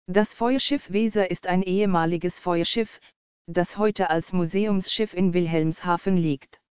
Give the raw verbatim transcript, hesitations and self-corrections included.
Das Feuerschiff Weser ist ein ehemaliges Feuerschiff, das heute als Museumsschiff in Wilhelmshaven liegt.